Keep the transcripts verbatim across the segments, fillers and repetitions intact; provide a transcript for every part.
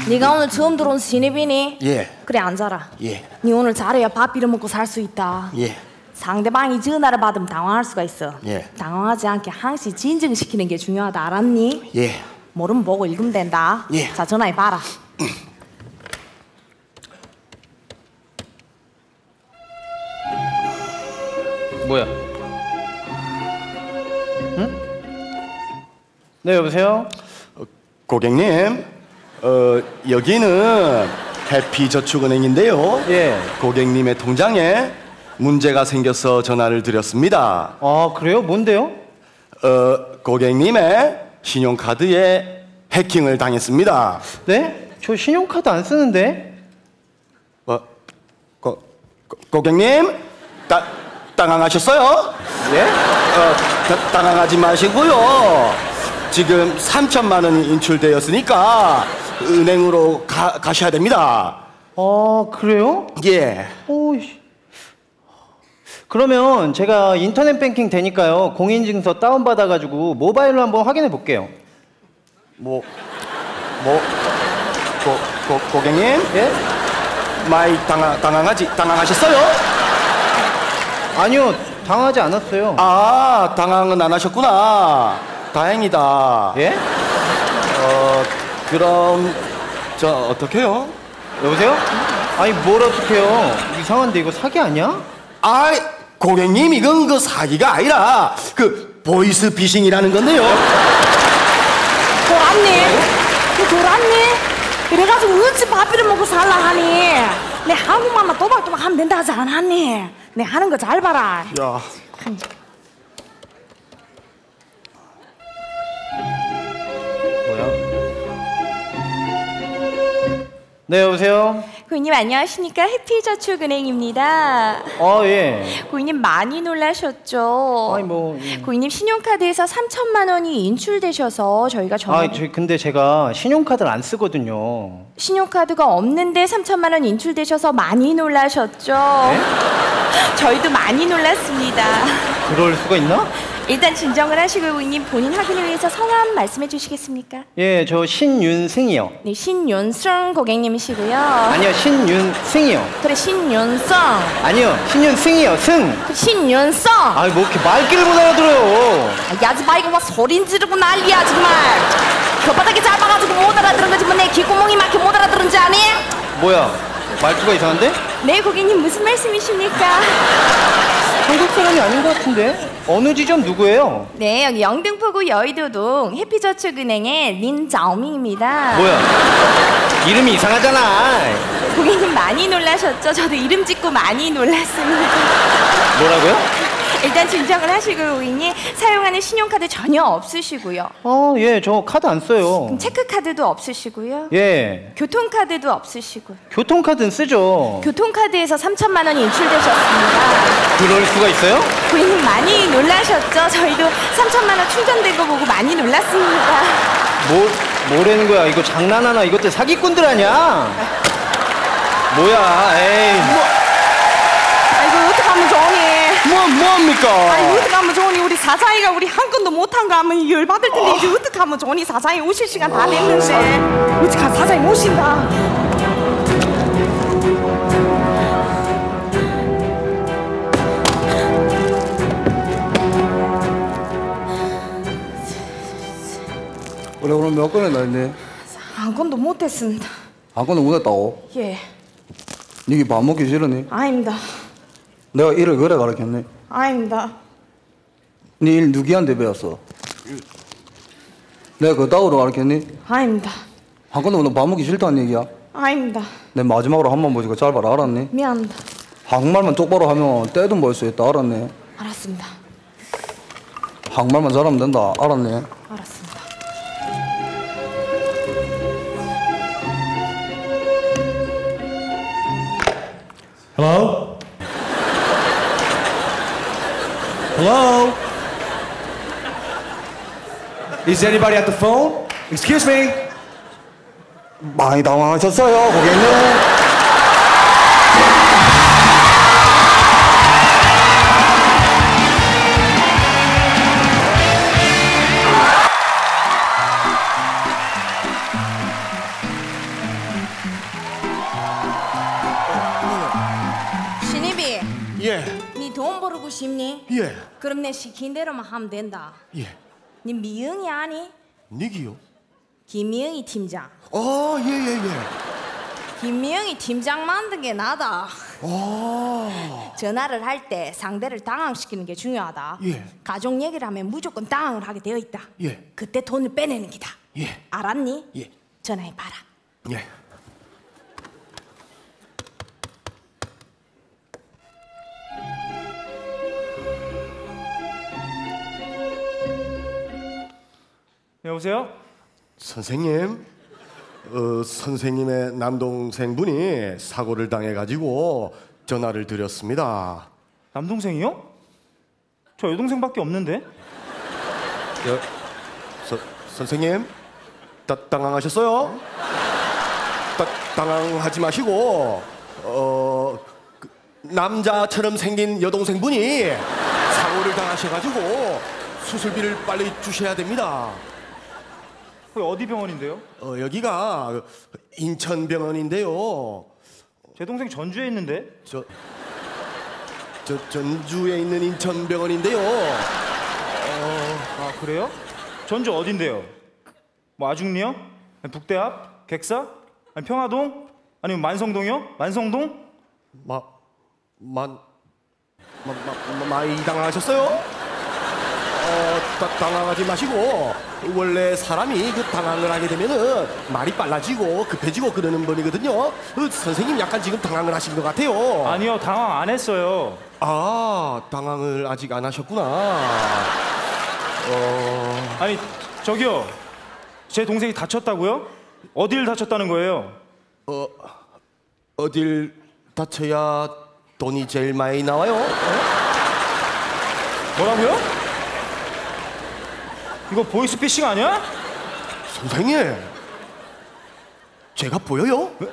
네가 오늘 처음 들어온 신입이니? 예. 그래 앉아라. 예. 네 오늘 잘해야 밥 빌어먹고 살 수 있다. 예. 상대방이 전화를 받으면 당황할 수가 있어. 예. 당황하지 않게 항시 진정시키는 게 중요하다. 알았니? 예. 모르면 보고 읽으면 된다. 예. 자 전화해봐라. 뭐야? 응? 네 여보세요? 어, 고객님, 어, 여기는 해피저축은행인데요. 예. 고객님의 통장에 문제가 생겨서 전화를 드렸습니다. 아 그래요? 뭔데요? 어, 고객님의 신용카드에 해킹을 당했습니다. 네? 저 신용카드 안 쓰는데? 어, 고, 고, 고객님, 따, 당황하셨어요? 예? 어, 다, 당황하지 마시고요. 지금 삼천만 원이 인출되었으니까 은행으로 가, 가셔야 됩니다. 아 그래요? 예. 오이씨. 그러면 제가 인터넷 뱅킹 되니까요 공인증서 다운받아가지고 모바일로 한번 확인해 볼게요. 뭐, 뭐, 고, 고, 고객님? 예? 많이 당황, 당황하지, 당황하셨어요? 아니요 당하지 않았어요. 아, 당황은 안 하셨구나. 다행이다. 예? 어, 그럼, 저, 어떡해요? 여보세요? 아니 뭘 어떡해요. 이상한데 이거 사기 아니야? 아이, 고객님, 이건 그 사기가 아니라 그 보이스 피싱이라는 건데요. 돌았니? 너 돌았니? 이래가지고 어찌 밥비를 먹고 살라 하니? 내 한국말만 또박또박 하면 된다 하지 않았니? 내 하는 거 잘 봐라. 야. 뭐야? 네 여보세요? 고객님 안녕하십니까? 해피저축은행입니다. 아 예. 고객님 많이 놀라셨죠? 아니 뭐 예. 고객님 신용카드에서 삼천만 원이 인출되셔서 저희가 전화. 아, 저 근데 제가 신용카드를 안 쓰거든요. 신용카드가 없는데 삼천만 원 인출되셔서 많이 놀라셨죠? 네? 저희도 많이 놀랐습니다. 그럴 수가 있나? 일단 진정을 하시고 고객님 본인 확인을 위해서 성함 말씀해 주시겠습니까? 예, 저 신윤승이요. 네, 신윤승 고객님이시고요. 아니요, 신윤승이요. 그래, 신윤승. 아니요, 신윤승이요, 승. 그 신윤승. 아이, 뭐 이렇게 말귀를 못 알아들어요. 야지마 이거 막 소린 지르고 난리야 정말. 혓바닥에 짧아가지고 못 알아들은 거지 뭐 내 귓구멍이 막혀 못 알아들은지 아니? 뭐야, 말투가 이상한데? 네, 고객님 무슨 말씀이십니까? 한국 사람이 아닌 것 같은데? 어느 지점 누구예요? 네, 여기 영등포구 여의도동 해피저축은행의 린자오밍입니다. 뭐야, 이름이 이상하잖아. 고객님 많이 놀라셨죠? 저도 이름 짓고 많이 놀랐습니다. 뭐라고요? 일단 진정을 하시고 고객님 사용하는 신용카드 전혀 없으시고요. 아, 예, 저 카드 안 써요. 체크카드도 없으시고요. 예. 교통카드도 없으시고. 교통카드는 쓰죠. 교통카드에서 삼천만 원이 인출되셨습니다. 그럴 수가 있어요? 고객님 많이 놀라셨죠? 저희도 삼천만 원 충전된 거 보고 많이 놀랐습니다. 뭐, 뭐라는 거야? 이거 장난하나? 이것들 사기꾼들 아니야? 뭐야, 에이. 뭐, 아이고 어떡하면 좋으니? 뭐, 뭐합니까? 아니 어떡하면 좋으니? 우리 사장이가 우리 한 건도 못한 거 하면 열받을 텐데 어. 이제 어떡하면 좋으니? 사장이 오실 시간 다 됐는데 어떡하면 사장이 모신다. 그래 그럼 몇 건에 나있네? 한 건도 못했습니다. 한 건도 못했다고? 예. 니게 밥 먹기 싫으니? 아닙니다. 내가 일을 그래 가르쳤네. 아닙니다. 니 일 누구한테 배웠어? 내가 그 따위로 가르쳤니? 아닙니다. 한 건도 너 밥 먹기 싫다는 얘기야? 아닙니다. 내 마지막으로 한 번 보니까 잘 봐라 알았니? 미안합니다. 한국말만 똑바로 하면 때도 볼 수 있다 알았네? 알았습니다. 한국말만 잘하면 된다 알았네? 알았습니다. Hello? Hello? Is anybody at the phone? Excuse me? 많이 당황하셨어요 고객님? 예. 니 돈 벌고 싶니? 예. 그럼 내 시킨 대로만 하면 된다. 예. 니 미영이 아니? 니기요? 김미영이 팀장. 아, 예, 예, 예. 김미영이 팀장 만든 게 나다. 아. 전화를 할 때 상대를 당황시키는 게 중요하다. 예. 가족 얘기를 하면 무조건 당황을 하게 되어 있다. 예. 그때 돈을 빼내는 기다. 예. 알았니? 예. 전화해봐라. 예. 여보세요? 선생님, 어, 선생님의 남동생분이 사고를 당해가지고 전화를 드렸습니다. 남동생이요? 저 여동생밖에 없는데? 여, 서, 선생님, 따, 당황하셨어요? 따, 당황하지 마시고 어, 그, 남자처럼 생긴 여동생분이 사고를 당하셔가지고 수술비를 빨리 주셔야 됩니다. 거기 어디 병원인데요? 어, 여기가 인천병원인데요. 제 동생 전주에 있는데? 저, 저 전주에 있는 인천병원인데요. 아 그래요? 전주 어딘데요? 뭐 아중리요? 아니, 북대 앞? 객사? 아니 평화동? 아니면 만성동이요? 만성동? 마, 만, 마, 마, 마, 많이 당황하셨어요? 어, 다, 당황하지 마시고 원래 사람이 그 당황을 하게 되면은 말이 빨라지고 급해지고 그러는 법이거든요. 어, 선생님 약간 지금 당황을 하신 것 같아요. 아니요 당황 안 했어요. 아, 당황을 아직 안 하셨구나. 어, 아니 저기요 제 동생이 다쳤다고요? 어딜 다쳤다는 거예요? 어, 어딜 다쳐야 돈이 제일 많이 나와요? 뭐라고요? 이거 보이스피싱 아니야? 선생님, 제가 보여요? 니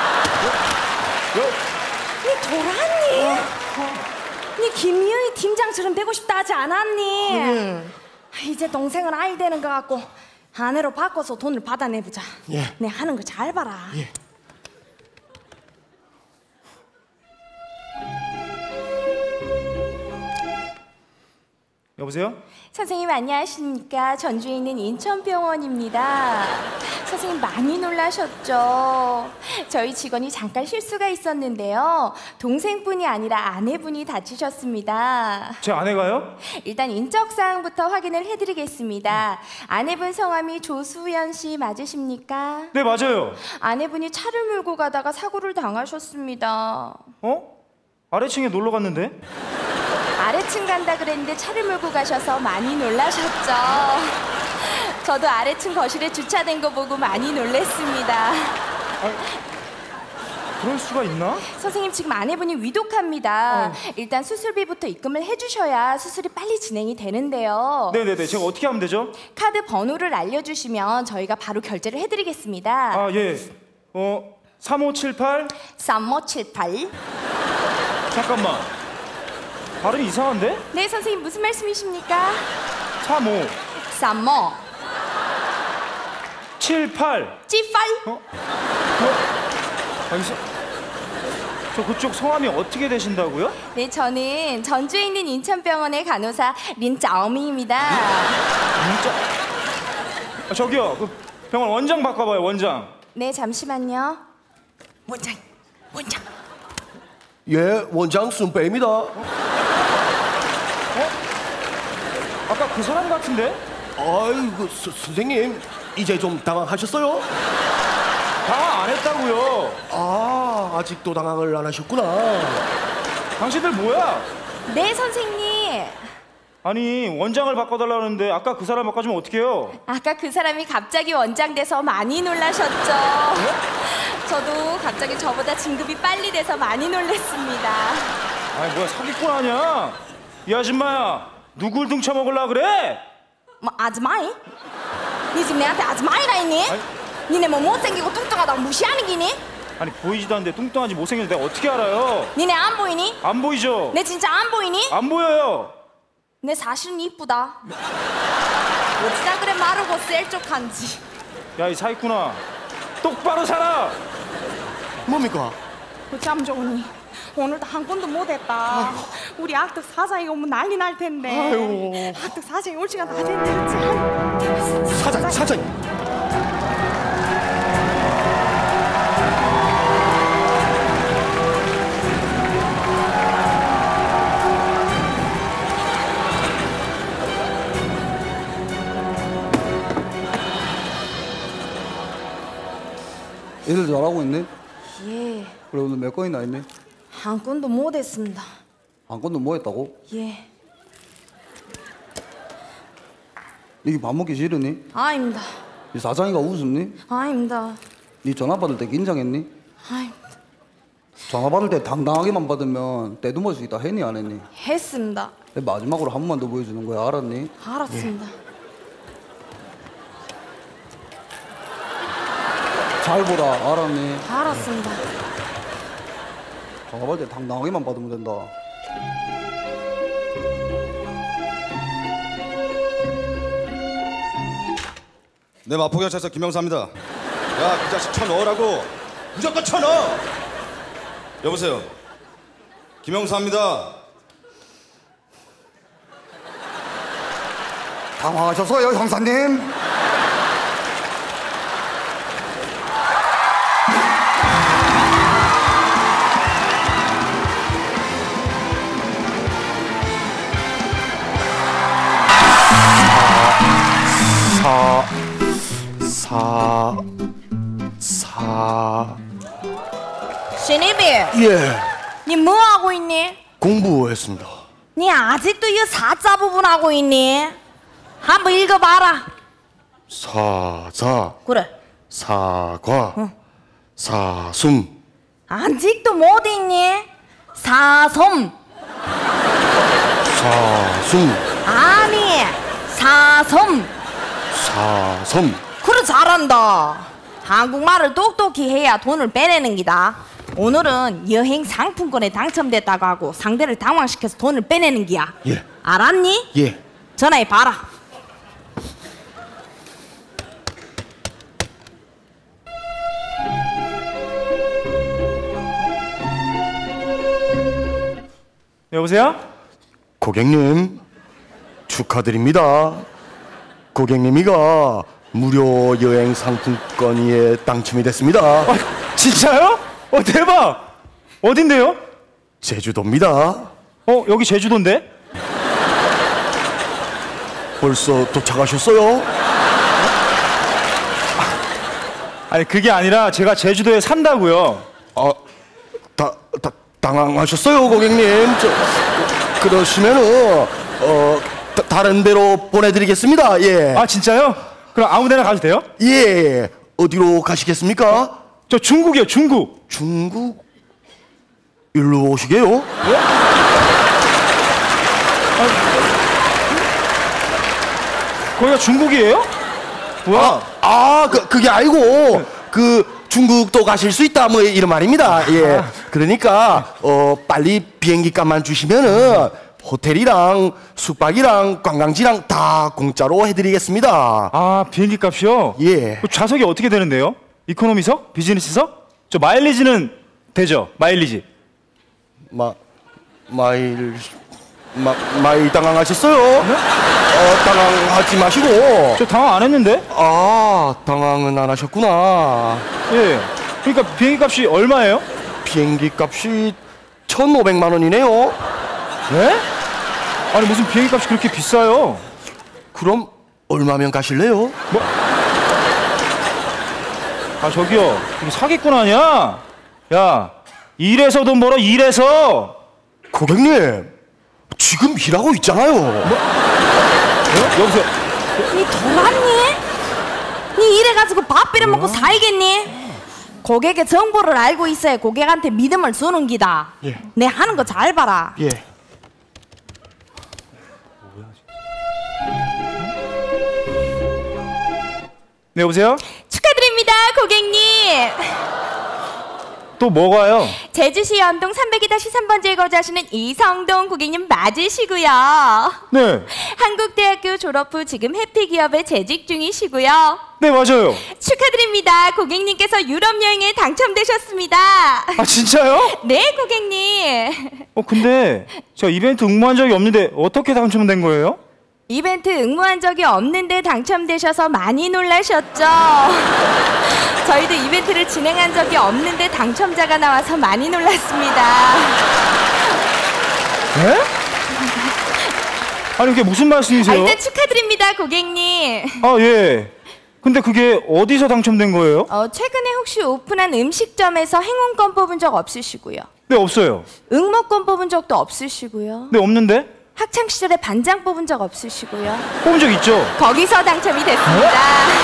돌았니? 니 김미영이 팀장처럼 되고 싶다 하지 않았니? 음. 이제 동생은 아이 되는 것 같고 아내로 바꿔서 돈을 받아내보자. 예. 내 하는 거 잘 봐라. 예. 여보세요? 선생님 안녕하십니까? 전주에 있는 인천병원입니다. 선생님 많이 놀라셨죠? 저희 직원이 잠깐 실수가 있었는데요. 동생분이 아니라 아내분이 다치셨습니다. 제 아내가요? 일단 인적사항부터 확인을 해드리겠습니다. 아내분 성함이 조수연 씨 맞으십니까? 네 맞아요. 아내분이 차를 몰고 가다가 사고를 당하셨습니다. 어? 아래층에 놀러 갔는데? 아래층 간다 그랬는데 차를 몰고 가셔서 많이 놀라셨죠? 저도 아래층 거실에 주차된 거 보고 많이 놀랬습니다. 그럴 수가 있나? 선생님 지금 아내분이 위독합니다. 일단 수술비부터 입금을 해주셔야 수술이 빨리 진행이 되는데요. 네네네 제가 어떻게 하면 되죠? 카드 번호를 알려주시면 저희가 바로 결제를 해드리겠습니다. 아 예. 어 삼오칠팔 삼오칠팔. 잠깐만 발음이 이상한데? 네 선생님 무슨 말씀이십니까? 삼오 삼오 칠팔 찌팔. 어? 아니, 서, 저 그쪽 성함이 어떻게 되신다고요? 네 저는 전주에 있는 인천병원의 간호사 린짜오미입니다. 진짜? 아, 저기요 그 병원 원장 바꿔봐요 원장. 네 잠시만요. 원장 원장. 예, 원장 순빼입니다. 아까 그 사람 같은데? 아이고, 서, 선생님, 이제 좀 당황하셨어요? 당황 안 했다고요. 아, 아직도 당황을 안 하셨구나. 당신들 뭐야? 네 선생님. 아니 원장을 바꿔달라는데 아까 그 사람 바꿔주면 어떡해요? 아까 그 사람이 갑자기 원장 돼서 많이 놀라셨죠? 저도 갑자기 저보다 진급이 빨리 돼서 많이 놀랬습니다. 아니 뭐야 사기꾼 아니야? 이 아줌마야 누굴 등쳐먹으려 그래? 뭐 아즈마이? 니 지금 내한테 아즈마이라 했니? 아니. 니네 뭐 못생기고 뚱뚱하다고 무시하는 기니? 아니 보이지도 않는데 뚱뚱한지 못생긴지 내가 어떻게 알아요? 니네 안 보이니? 안 보이죠? 내 진짜 안 보이니? 안 보여요. 내 사실은 이쁘다. 어찌다 그래 마르고 셀쪽한지. 야 이 사기꾼아 똑바로 살아. 뭡니까? 어쩜 좋으니? 오늘도 한 건도 못했다. 우리 악덕 사장이 오면 난리 날 텐데. 아이고. 악덕 사장이 올 시간 다 됐는데. 사장, 사장. 애들 잘하고 있네? 예, 그래 오늘 몇 건이나 했네? 한 건도 못했습니다. 한 건도 뭐 했다고? 예, 이게 밥 먹기 싫으니? 아닙니다. 이 사장이가 웃었니? 아닙니다. 니 전화 받을 때 긴장했니? 아닙니다. 전화 받을 때 당당하게만 받으면 떼도 수 있다 했니 안 했니? 했습니다. 마지막으로 한 번만 더 보여주는 거야 알았니? 알았습니다. 잘 보라 알았니? 알았습니다. 전화 받을 때 당당하게만 받으면 된다. 네, 마포경찰서 김영사입니다. 야, 그 자식 쳐넣으라고. 무조건 쳐넣어. 여보세요. 김영사입니다. 당황하셨어요 형사님? 사, 사. 신입이, 예, 니 뭐 하고 있니? 공부했습니다. 니 아직도 이 사자 부분 하고 있니? 한번 읽어봐라. 사자, 그래. 사과, 사숨, 아직도 못 읽니? 사섬. 사숨, 아니, 사섬. 사섬. 그래, 잘한다. 한국말을 똑똑히 해야 돈을 빼내는 기다. 오늘은 여행 상품권에 당첨됐다고 하고 상대를 당황시켜서 돈을 빼내는 기야. 예. 알았니? 예. 전화해 봐라. 여보세요? 고객님, 축하드립니다. 고객님이가 무료 여행 상품권에 당첨이 됐습니다. 아, 진짜요? 어, 대박! 어딘데요? 제주도입니다. 어, 여기 제주도인데? 벌써 도착하셨어요? 아니, 그게 아니라 제가 제주도에 산다고요. 아, 다, 다, 당황하셨어요, 고객님. 저, 그, 그러시면은, 어, 다, 다른 데로 보내드리겠습니다. 예. 아, 진짜요? 그럼 아무 데나 가도 돼요? 예. 어디로 가시겠습니까? 저 중국이요, 중국. 중국? 일로 오시게요? 거기가 중국이에요? 뭐야? 아, 아 그, 그게 아니고, 그, 중국도 가실 수 있다, 뭐, 이런 말입니다. 예. 그러니까, 어, 빨리 비행기 값만 주시면은, 호텔이랑 숙박이랑 관광지랑 다 공짜로 해드리겠습니다. 아, 비행기 값이요? 예. 그 좌석이 어떻게 되는데요? 이코노미석? 비즈니스석? 저 마일리지는 되죠? 마일리지. 마, 마일, 마, 마일 당황하셨어요? 네? 어, 당황하지 마시고. 저 당황 안 했는데? 아, 당황은 안 하셨구나. 예. 그러니까 비행기 값이 얼마예요? 비행기 값이 천오백만 원이네요. 네? 아니, 무슨 비행기 값이 그렇게 비싸요? 그럼 얼마면 가실래요? 아, 저기요. 이거 사기꾼 아니야? 야, 일해서 돈 벌어, 일해서! 고객님, 지금 일하고 있잖아요. 어? 여보세요? 니 돌았니? 니 이래가지고 밥 비려 먹고 살겠니? 고객의 정보를 알고 있어야 고객한테 믿음을 주는 기다. 예. 내 하는 거 잘 봐라. 예. 네, 여보세요? 축하드립니다, 고객님. 또 뭐가요? 제주시 연동 삼백이 삼 번지에 거주하시는 이성동 고객님 맞으시고요. 네. 한국대학교 졸업 후 지금 해피기업에 재직 중이시고요. 네, 맞아요. 축하드립니다. 고객님께서 유럽 여행에 당첨되셨습니다. 아, 진짜요? 네, 고객님. 어, 근데 제가 이벤트 응모한 적이 없는데 어떻게 당첨된 거예요? 이벤트 응모한 적이 없는데 당첨되셔서 많이 놀라셨죠? 저희도 이벤트를 진행한 적이 없는데 당첨자가 나와서 많이 놀랐습니다. 네? 아니, 그게 무슨 말씀이세요? 아, 일단 축하드립니다, 고객님. 아, 예. 근데 그게 어디서 당첨된 거예요? 어, 최근에 혹시 오픈한 음식점에서 행운권 뽑은 적 없으시고요? 네, 없어요. 응모권 뽑은 적도 없으시고요? 네, 없는데? 학창시절에 반장 뽑은 적 없으시고요? 뽑은 적 있죠? 거기서 당첨이 됐습니다.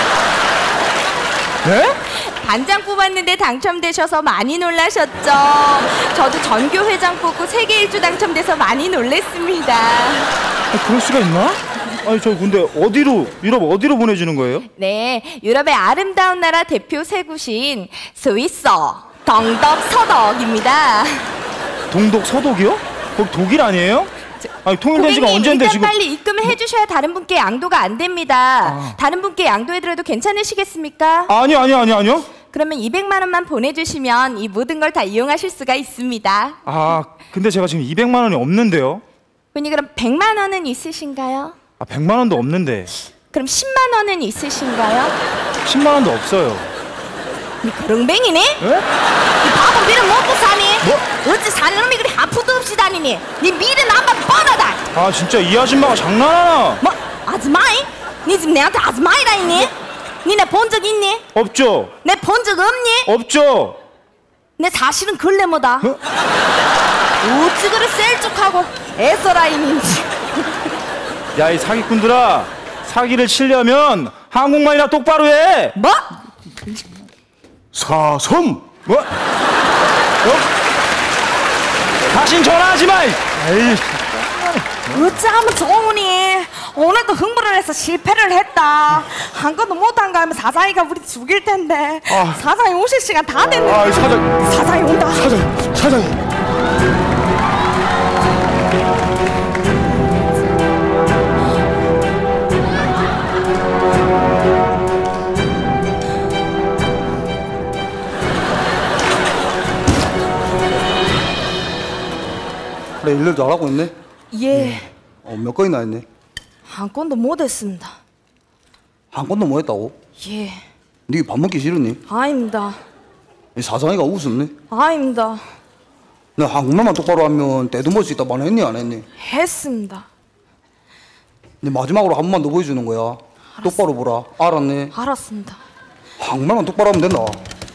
네? 반장 뽑았는데 당첨되셔서 많이 놀라셨죠? 저도 전교회장 뽑고 세계 일주 당첨돼서 많이 놀랬습니다. 아, 그럴 수가 있나? 아니, 저 근데 어디로, 유럽 어디로 보내주는 거예요? 네, 유럽의 아름다운 나라 대표 세구신 스위서 동덕 서덕입니다. 동독 서독이요? 거기 독일 아니에요? 아니, 통일된 지가 고객님, 언젠데 일단 지금. 빨리 입금을 해주셔야 다른 분께 양도가 안 됩니다. 다른 분께 양도해드려도 괜찮으시겠습니까? 아니요, 아니요, 아니요, 아니요. 그러면 이백만 원만 보내주시면 이 모든 걸 다 이용하실 수가 있습니다. 아, 근데 제가 지금 이백만 원이 없는데요. 분이 그럼 백만 원은 있으신가요? 아, 백만 원도 없는데. 그럼 십만 원은 있으신가요? 십만 원도 없어요. 니 그릉뱅이니? 예? 니 밥은 비를 먹고 사니? 뭐? 어찌 사는 놈이 그리 하프도 없이 다니니? 니 미래는 안 봐도 뻔하다. 아, 진짜 이 아줌마가 장난하나? 뭐? 아즈마이? 니 지금 내한테 아즈마이라 했니? 니네 본 적 있니? 없죠. 내 본 적 없니? 없죠. 내 사실은 글래머다. 어? 어찌 그리 셀쭉하고 애써라인인지. 야, 이 사기꾼들아, 사기를 치려면 한국말이나 똑바로 해. 뭐? 사섬. 뭐? 어? 다신 전화하지 마. 에이. 어찌하면 좋으니? 오늘도 흥부를 해서 실패를 했다. 한 건도 못한 거 하면 사장이가 우리 죽일 텐데. 아. 사장이 오실 시간 다 됐는데. 아, 사장. 사장이 온다. 사장, 사장님. 그래, 일을 잘하고 있네. 예. 어, 몇 건이나 했네. 한 건도 못했습니다. 한 건도 못 했다고? 예. 니 밥 먹기 싫으니? 아닙니다. 이 사장이가 우습네. 아닙니다. 내가 한국말만 똑바로 하면 떼도 수 있다 말했니 안 했니? 했습니다. 니 마지막으로 한 번만 더 보여주는 거야. 똑바로 보라. 알았네. 알았습니다. 한국말만 똑바로 하면 된다.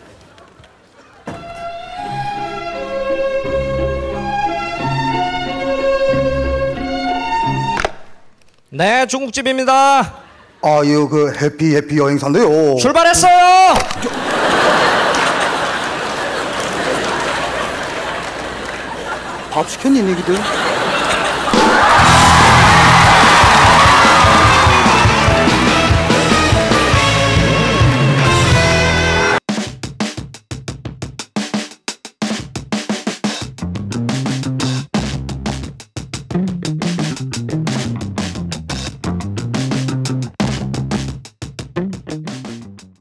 네, 중국집입니다. 아, 이거 그 해피 해피 여행사인데요. 출발했어요. 밥 시켰니, 니기들?